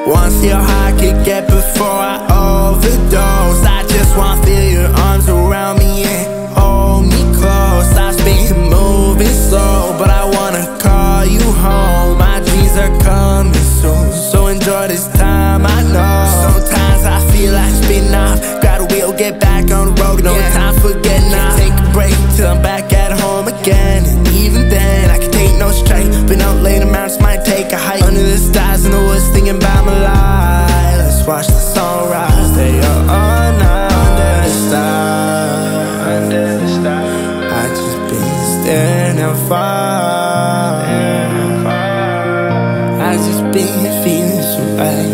Wanna see how high I could get before I overdose. I just wanna feel your arms around me and hold me close. I've been moving slow, but I wanna call you home. My dreams are coming soon, so enjoy this time. I know sometimes I feel like spinning off. Grab a wheel, get back on the road. No time for getting off. Take a break till I'm back at home again. And even then, I can take no straight. Been out late, the mountains might take a hike. Under the stars in the woods, thinking about my life. Let's watch the sunrise. Stay up all night under the stars. Under the stars, I just been staring at far. I just been feeling so right.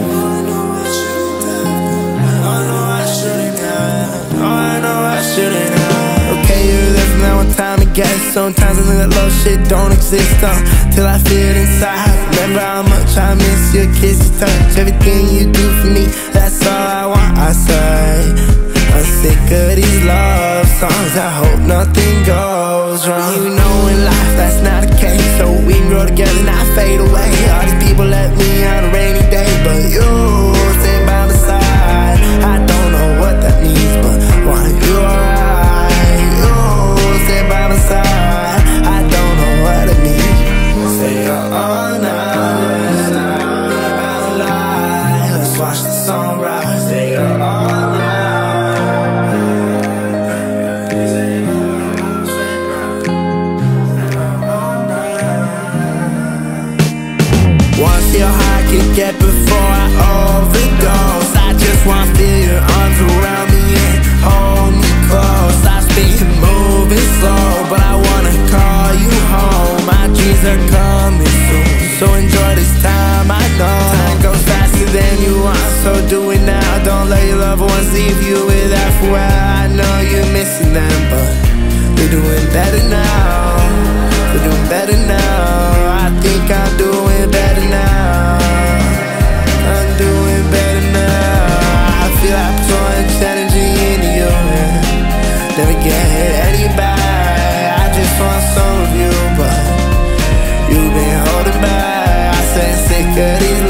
Okay, you're there from that one time to guess. Sometimes I think that love shit don't exist till I feel it inside. Remember how much I miss your kiss, your touch, everything you do for me. That's all I want, I say. I'm sick of these love songs, I hope nothing goes wrong. You know in life that's not the case, so we can grow together, not fade away. All these people let me on a rainy day, but you stay by my side. I don't know what that means, but want you alright. You stay by my side. I don't know what it means. Stay up all night, let's watch the sunrise. Stay up all night. Wanna see how high I could get before I overdose. I just wanna feel your arms around me and hold me close. I've been moving slow, but I wanna call you home. My dreams are coming soon, so enjoy this time. I know time goes faster than you want, so do it now. Don't let your loved ones leave you without for a while. I know you're missing them, but we're doing better now. We're doing better now. I think I'm doing better now. I'm doing better now. I feel like so much energy into you, man. Never get any back. I just want some of you, but you've been holding back. I said sick of these